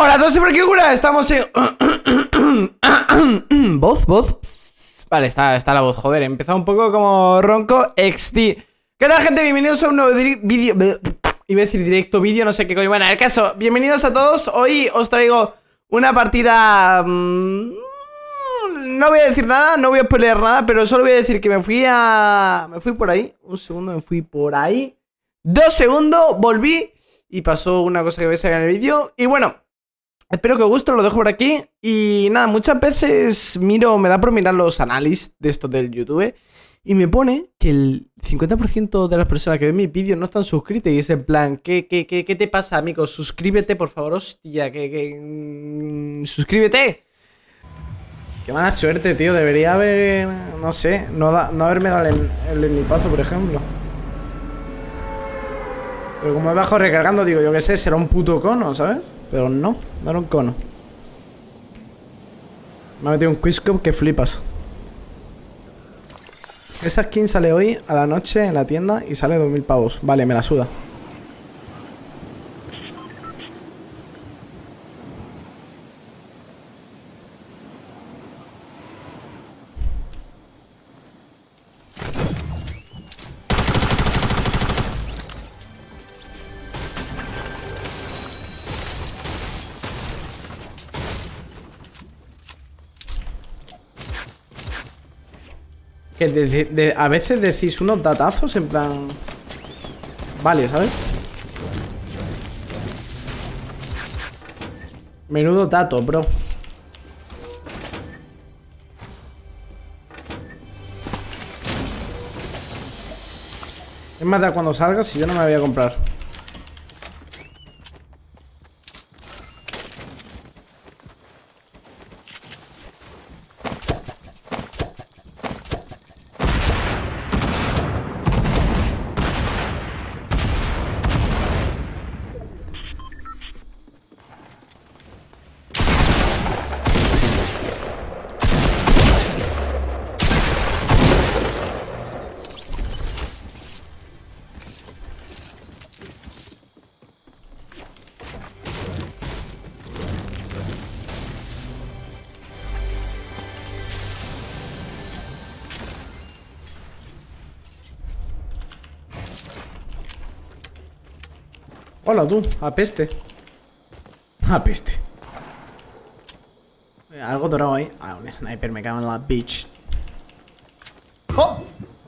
Hola a todos y por aquí cura, estamos en... ¿Voz? Vale, está la voz, joder, he empezado un poco como ronco XD. ¿Qué tal, gente? Bienvenidos a un nuevo vídeo... Iba a decir directo vídeo, no sé qué coño. Bueno, en el caso, bienvenidos a todos. Hoy os traigo una partida... No voy a decir nada, no voy a spoilear nada, pero solo voy a decir que me fui por ahí. Un segundo, me fui por ahí. 2 segundos, volví y pasó una cosa que veis ahí en el vídeo. Y bueno, espero que os guste, lo dejo por aquí. Y nada, muchas veces me da por mirar los análisis de estos del YouTube y me pone que el 50% de las personas que ven mis vídeos no están suscritas. Y es en plan, ¿qué te pasa, amigo? Suscríbete, por favor, hostia, suscríbete. Qué mala suerte, tío. Debería haber... No sé, no haberme dado el enlipazo, por ejemplo. Pero como me bajo recargando, digo, yo qué sé, será un puto cono, ¿sabes? Pero no era un cono. Me ha metido un Quizscope que flipas. Esa skin sale hoy a la noche en la tienda y sale 2000 pavos. Vale, me la suda. Que a veces decís unos datazos en plan... Vale, ¿sabes? Menudo dato, bro. Es más, da cuando salga si yo no me voy a comprar. Hola tú, apeste. Apeste. Algo dorado ahí. Ah, un sniper, me cago en la bitch. ¡Oh!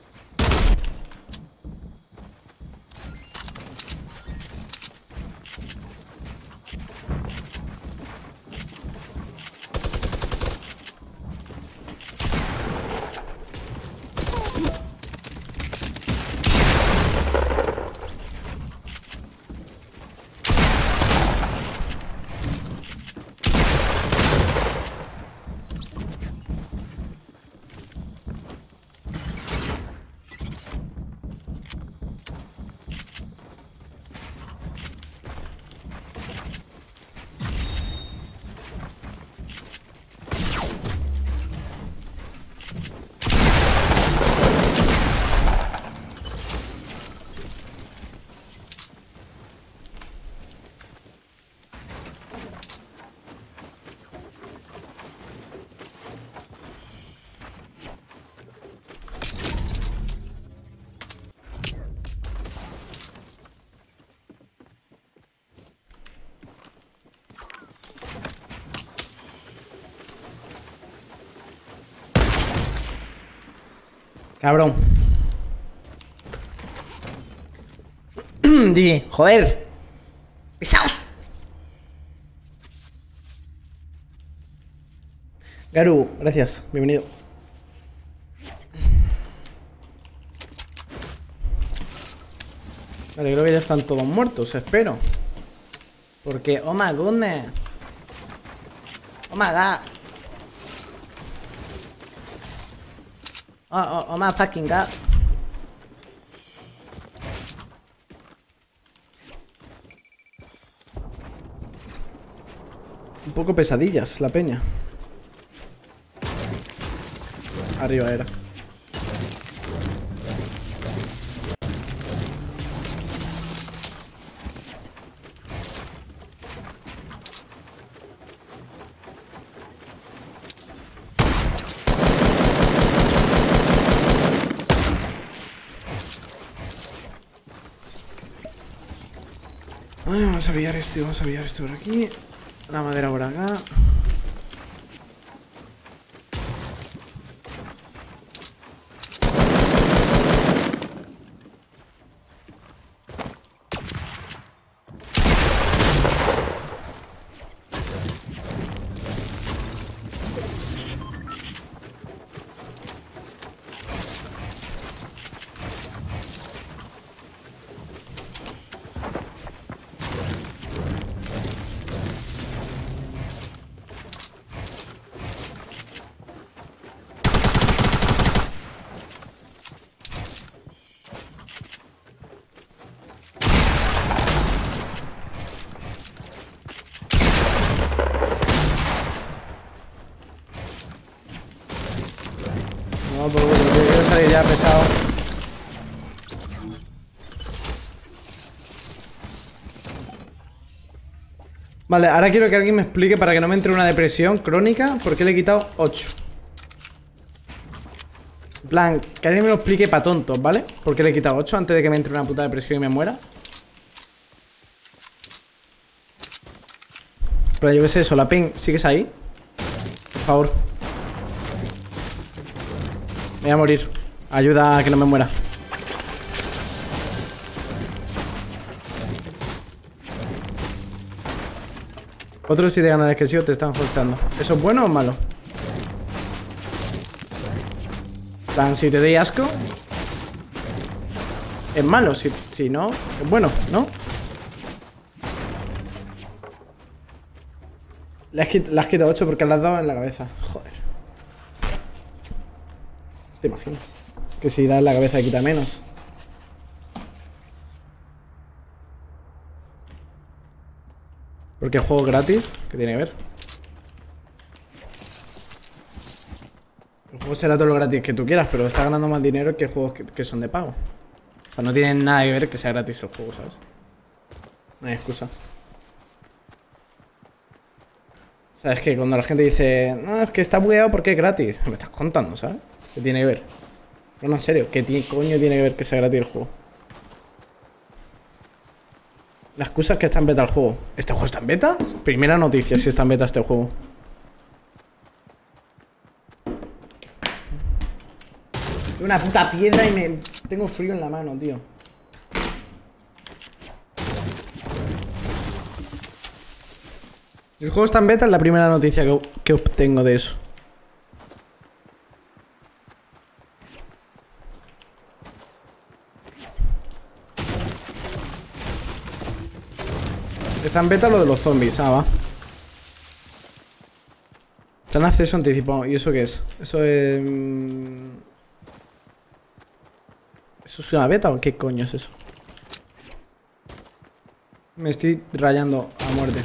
Cabrón. DJ, joder. Pisaos. Garu, gracias. Bienvenido. Vale, creo que ya están todos muertos, espero. Porque, oh my goodness. Oh my god. Oh my fucking god. Un poco pesadillas la peña. Arriba era. Ay, vamos a pillar esto por aquí. La madera por acá. No, por favor, yo quiero salir ya pesado. Vale, ahora quiero que alguien me explique para que no me entre una depresión crónica por qué le he quitado 8. En plan, que alguien me lo explique para tontos, ¿vale? ¿Por qué le he quitado 8 antes de que me entre una puta depresión y me muera? Pero yo qué sé, Solapin, ¿sigues ahí? Por favor. Me voy a morir. Ayuda a que no me muera. Otros 7 canales que sigo te están hosteando. ¿Eso es bueno o malo? Plan, si te doy asco, es malo. Si no, es bueno, ¿no? Le has quitado 8 porque le has dado en la cabeza. Joder. ¿Te imaginas? Que si da en la cabeza quita menos. Porque juego gratis, ¿qué tiene que ver? El juego será todo lo gratis que tú quieras, pero estás ganando más dinero que juegos que son de pago. O sea, no tiene nada que ver que sea gratis el juego, ¿sabes? No hay excusa. O sea, es que cuando la gente dice, no, es que está bugueado porque es gratis, me estás contando, ¿sabes? ¿Qué tiene que ver? No, en serio, ¿qué coño tiene que ver que sea gratis el juego? La excusa es que está en beta el juego. ¿Este juego está en beta? Primera noticia si está en beta este juego. Tengo una puta piedra y tengo frío en la mano, tío. El juego está en beta, es la primera noticia que obtengo de eso. Está en beta lo de los zombies, va. Está en acceso anticipado. ¿Y eso qué es? Eso es... ¿Eso es una beta o qué coño es eso? Me estoy rayando a muerte.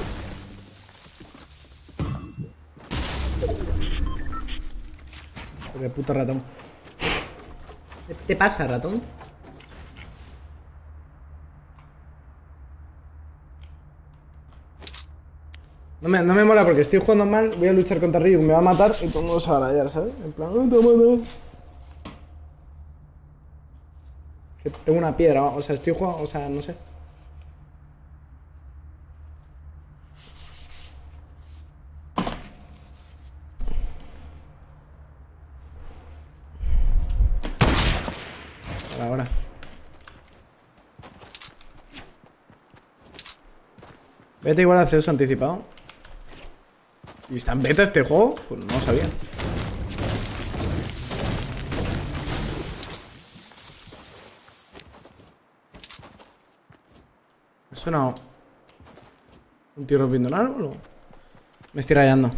Qué puto ratón. ¿Qué te pasa, ratón? No me mola porque estoy jugando mal, voy a luchar contra Ryu, me va a matar y todo el mundo se va a rayar, ¿sabes? En plan, te va a matar. Tengo una piedra, o sea, estoy jugando, o sea, no sé. Ahora. Vete igual a acceso anticipado. ¿Y está en beta este juego? Pues no lo sabía. ¿Me suena un tío rompiendo un árbol o...? Me estoy rayando.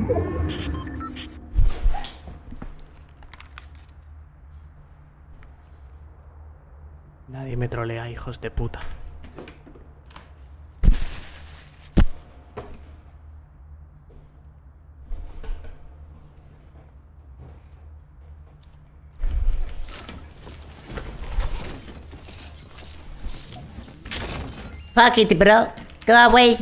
Nadie me trolea, hijos de puta. Fuck it, bro. Go away.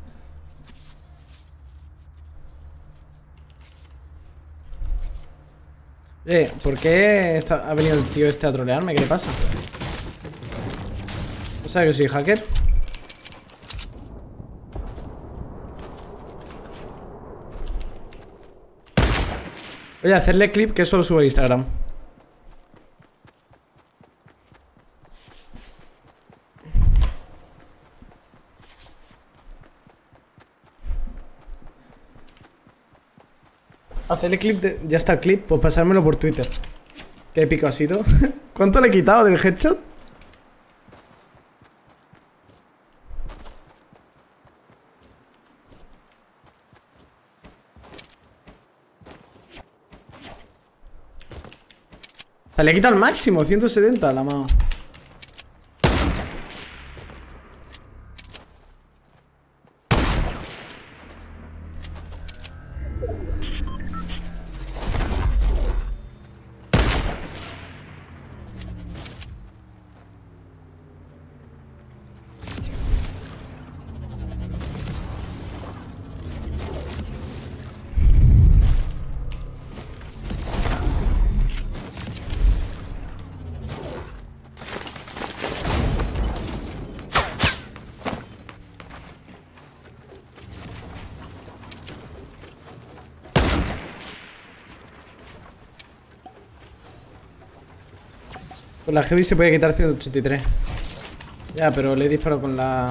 ¿Por qué ha venido el tío este a trolearme? ¿Qué le pasa? ¿No sabe que soy hacker? Voy a hacerle clip que solo subo a Instagram. Hacerle clip de... Ya está el clip, pues pasármelo por Twitter. Qué épico ha sido. ¿Cuánto le he quitado del headshot? O sea, le he quitado al máximo, 170 la mano. Con la heavy se puede quitar 183. Ya, pero le he disparado con la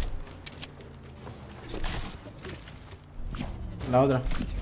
otra.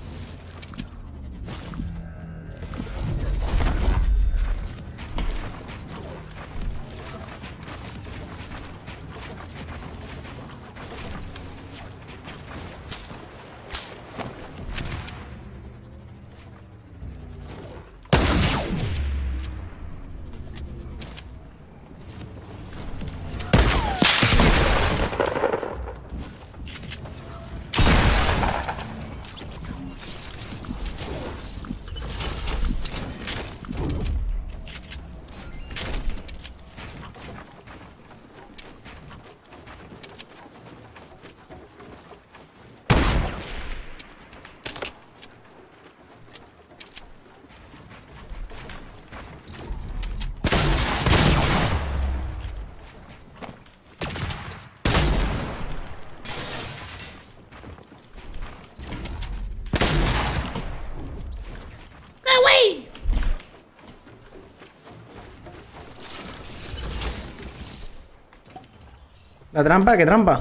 ¿La trampa? ¿Qué trampa?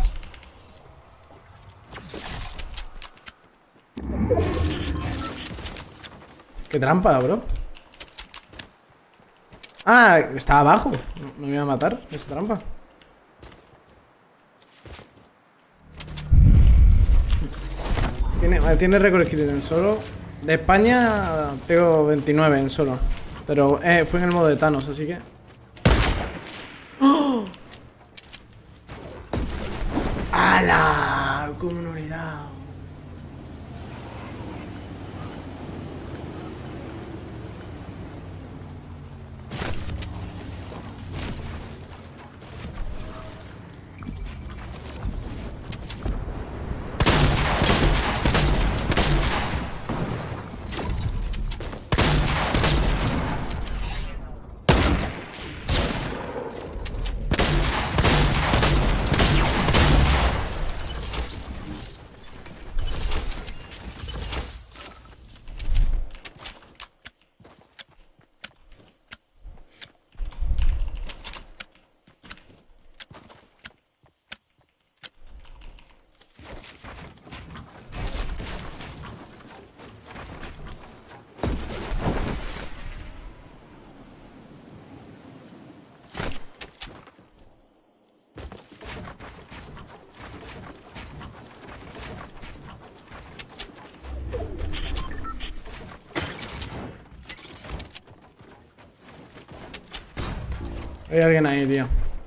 ¿Qué trampa, bro? Ah, está abajo. Me voy a matar. Es trampa. Tiene récord escrito en solo. De España tengo 29 en solo. Pero fue en el modo de Thanos, así que... ¡Oh! ¡Hala! Como una unidad. Hay alguien ahí, tío.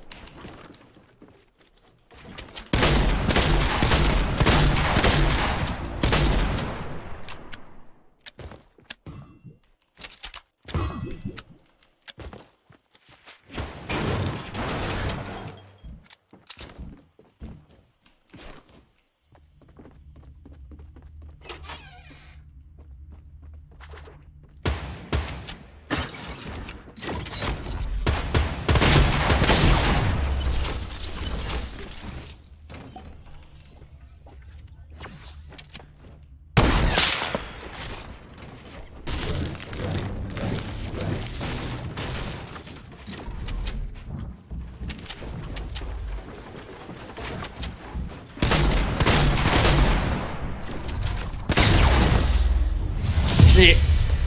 Sí.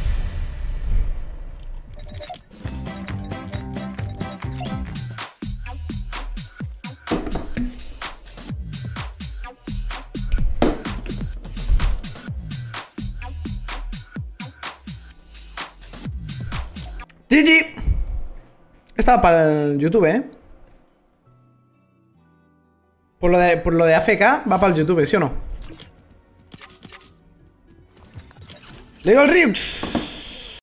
GG. Estaba para el YouTube, ¿eh? Por lo de AFK va para el YouTube, ¿sí o no? Le digo el Ryux.